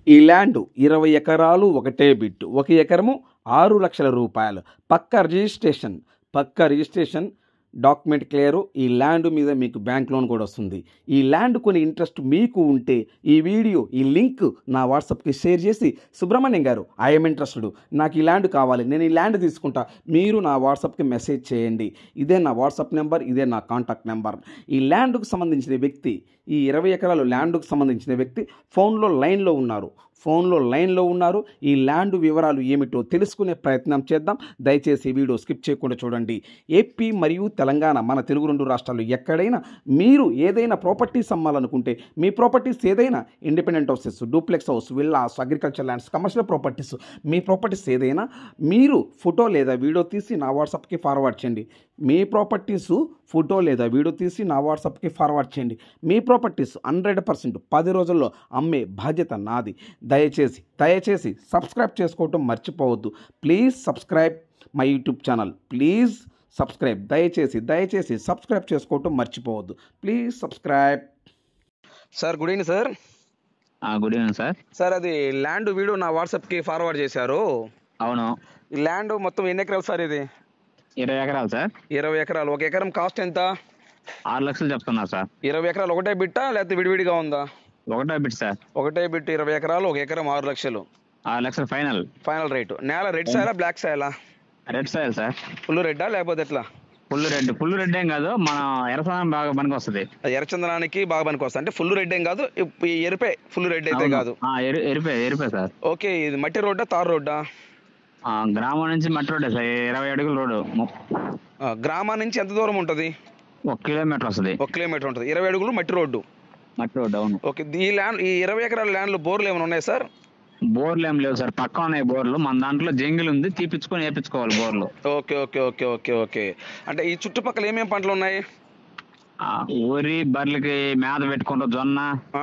ఈ ల్యాండ్ 20 ఎకరాలు ఒకటే బిట్. 1 ఎకరము 6 లక్షల రూపాయలు. పక్కా రిజిస్ట్రేషన్ డాక్యుమెంట్ క్లియరు. ఈ ల్యాండ్ మీద మీకు బ్యాంక్ లోన్ కూడా వస్తుంది. ఈ ల్యాండ్ కొని ఇంట్రెస్ట్ మీకు ఉంటే ఈ లింక్ నా వాట్సాప్కి షేర్ చేసి, సుబ్రహ్మణ్యం గారు ఐఎమ్ ఇంట్రెస్టెడ్, నాకు ఈ ల్యాండ్ కావాలి, నేను ఈ ల్యాండ్ తీసుకుంటా, మీరు నా వాట్సాప్కి మెసేజ్ చేయండి. ఇదే నా వాట్సాప్ నెంబర్, ఇదే నా కాంటాక్ట్ నెంబర్. ఈ ల్యాండ్కు సంబంధించిన వ్యక్తి, ఈ 20 ఎకరాలు ల్యాండ్కు సంబంధించిన వ్యక్తి ఫోన్లో లైన్లో ఉన్నారు. ఈ ల్యాండ్ వివరాలు ఏమిటో తెలుసుకునే ప్రయత్నం చేద్దాం. దయచేసి వీడియో స్కిప్ చేయకుండా చూడండి. ఏపీ మరియు తెలంగాణ, మన తెలుగు 2 రాష్ట్రాలు ఎక్కడైనా మీరు ఏదైనా ప్రాపర్టీస్ అమ్మాలనుకుంటే, మీ ప్రాపర్టీస్ ఏదైనా independent houses, duplex house, villas, agriculture lands, commercial properties, మీ ప్రాపర్టీస్ ఏదైనా మీరు ఫోటో లేదా వీడియో తీసి నా వాట్సాప్కి ఫార్వర్డ్ చేయండి. మీ ప్రాపర్టీస్ ఫోటో లేదా వీడియో తీసి నా వాట్సాప్కి ఫార్వర్డ్ చేయండి. మీ ప్రాపర్టీస్ 100% 10 రోజుల్లో అమ్మే బాధ్యత నాది. దయచేసి సబ్స్క్రైబ్ చేసుకోవటం మర్చిపోవద్దు. Please subscribe my YouTube channel. Please subscribe. దయచేసి సబ్స్క్రైబ్ చేసుకోవటం మర్చిపోవద్దు. Please subscribe. Sir good evening sir. Good evening sir. Sir అది ల్యాండ్ వీడియో నా వాట్సాప్కి ఫార్వర్డ్ చేశారు. అవును. ఈ ల్యాండ్ మొత్తం ఎన్ని ఎకరాలు సార్? ఇది 20 ఎకరాలు సార్. 20 ఎకరాలు. 1 ఎకరం కాస్ట్ ఎంత? 6 లక్షలు చెప్తున్నారు సార్. 20 ఎకరాలు ఒకటే బిట్టా లేకపోతే విడివిడిగా ఉందా? ఒకటే బిట్ సార్. ఒకటే బిట్. 20 ఎకరాలు 1 ఎకరం 6 లక్షలు. 6 లక్షలు ఫైనల్ రేటు. నేల రెడ్ సాయిలా బ్లాక్ సాయిలా? Red soil sir. ఫుల్ రెడ్డా లేకపోతే ఎట్లా? ఫుల్ రెడ్ ఏం కాదు, మన ఎర్రచందనం బాగా పనికి వస్తుంది. ఎర్రచందనానికి బాగా పనికి వస్తుంది. అంటే ఫుల్ రెడ్ ఏం కాదు, ఎరిపే. ఫుల్ రెడ్ అయితే కాదు. ఎరిపే సార్. ఓకే. ఇది మట్టి రోడ్డా తార్ రోడ్డా? గ్రామం నుంచి మట్టి రోడ్డే సార్. 20 అడుగుల రోడ్డు. గ్రామం నుంచి ఎంత దూరం ఉంటుంది? 1 కిలోమీటర్ వస్తుంది. 1 కిలోమీటర్ ఉంటుంది. 20 అడుగులు మట్టి రోడ్డు. అవును. ఓకే. ఈ ల్యాండ్, ఈ 20 ఎకరాల ల్యాండ్లు బోర్లు ఏమైనా ఉన్నాయి సార్? బోర్లు ఏం లేవు సార్, పక్కన ఉన్నాయి బోర్లు. మన దాంట్లో జంగిల్ ఉంది, తీపిచ్చుకొని వేపించుకోవాలి బోర్లు. ఓకే. అంటే ఈ చుట్టుపక్కల ఏమేమి పంటలు ఉన్నాయి? ఊరి బర్రెలకి మేత పెట్టుకుంటూ జొన్న,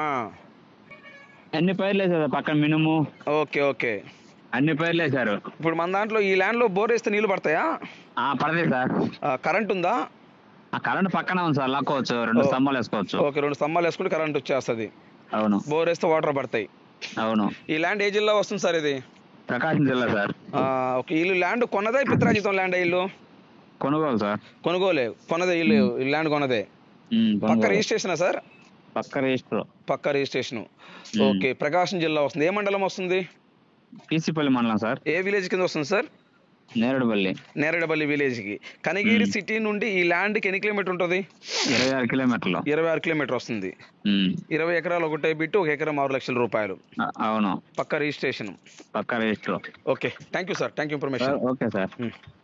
అన్ని పైర్లు వేసారు. పక్కన మినుము. ఓకే. అన్ని పైర్లు వేసారు. ఇప్పుడు మన దాంట్లో ఈ ల్యాండ్ లో బోర్ వేస్తే నీళ్లు పడతాయా? పడతాయి సార్. కరెంట్ ఉందా? కరెంట్ పక్కనే ఉంది సార్, లాక్కోవచ్చు. 2 స్తంభాలు వేసుకోవచ్చు. ఓకే. 2 స్తంభాలు వేసుకుంటే కరెంట్ వచ్చేస్తుంది. అవును. బోర్ వేస్తే వాటర్ పడతాయి. అవును. ఈ ల్యాండ్ ఏ జిల్లా వస్తుంది సార్? ఇది ప్రకాశం జిల్లా సార్. ఓకే. ఇల్లు ల్యాండ్ కొన్నదే పిత్రాజితం ల్యాండ్? ఇల్లు కొనుగోలు సార్. కొన్నదే ఇల్లు. ల్యాండ్ కొన్నదే. పక్క రిజిస్ట్రేషనా సార్? పక్క రిజిస్ట్రేషన్. ఓకే. ప్రకాశం జిల్లా వస్తుంది. ఏ మండలం వస్తుంది? టీసీపల్లి మండలం సార్. ఏ విలేజ్ కింద వస్తుంది సార్? నేరేడుపల్లి విలేజ్ కి. కనిగిరి సిటీ నుండి ఈ ల్యాండ్ కి ఎన్ని కిలోమీటర్ ఉంటుంది? 26 కిలోమీటర్లు. 26 కిలోమీటర్ వస్తుంది. 20 ఎకరాలు ఒకటే బిట్టు. 1 ఎకరం 6 లక్షల రూపాయలు. అవును. పక్క registration. Register. Okay. Thank you sir. Thank you information. Okay sir.